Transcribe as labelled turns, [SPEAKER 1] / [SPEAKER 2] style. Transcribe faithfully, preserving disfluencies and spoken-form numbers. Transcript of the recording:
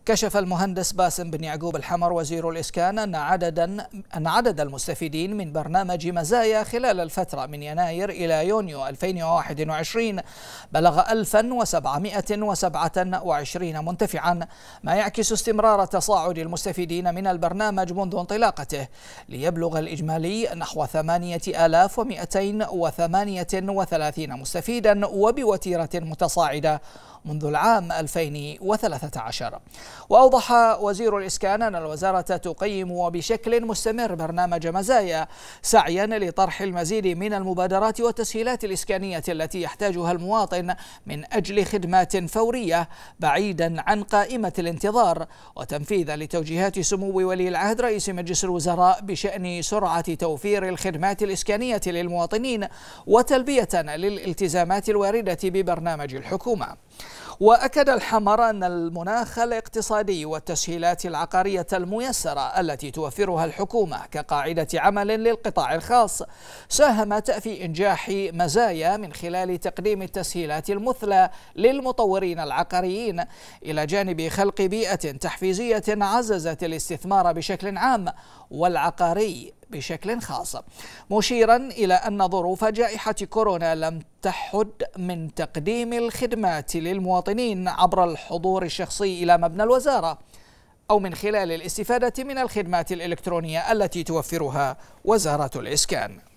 [SPEAKER 1] كشف المهندس باسم بن يعقوب الحمر وزير الإسكان أن عددا أن عدد المستفيدين من برنامج مزايا خلال الفترة من يناير إلى يونيو ألفين وواحد وعشرين بلغ ألفا وسبعمائة وسبعة وعشرين منتفعا، ما يعكس استمرار تصاعد المستفيدين من البرنامج منذ انطلاقته، ليبلغ الإجمالي نحو ثمانية آلاف ومئتين وثمانية وثلاثين مستفيدا وبوتيرة متصاعدة منذ العام ألفين وثلاثة عشر. وأوضح وزير الإسكان أن الوزارة تقيم وبشكل مستمر برنامج مزايا سعيا لطرح المزيد من المبادرات والتسهيلات الإسكانية التي يحتاجها المواطن من أجل خدمات فورية بعيدا عن قائمة الانتظار، وتنفيذا لتوجيهات سمو ولي العهد رئيس مجلس الوزراء بشأن سرعة توفير الخدمات الإسكانية للمواطنين وتلبية للالتزامات الواردة ببرنامج الحكومة. وأكد الحمر أن المناخ الاقتصادي والتسهيلات العقارية الميسرة التي توفرها الحكومة كقاعدة عمل للقطاع الخاص ساهمت في إنجاح مزايا من خلال تقديم التسهيلات المثلى للمطورين العقاريين، إلى جانب خلق بيئة تحفيزية عززت الاستثمار بشكل عام والعقاري بشكل خاص، مشيرا إلى أن ظروف جائحة كورونا لم تحد من تقديم الخدمات للمواطنين عبر الحضور الشخصي إلى مبنى الوزارة أو من خلال الاستفادة من الخدمات الإلكترونية التي توفرها وزارة الإسكان.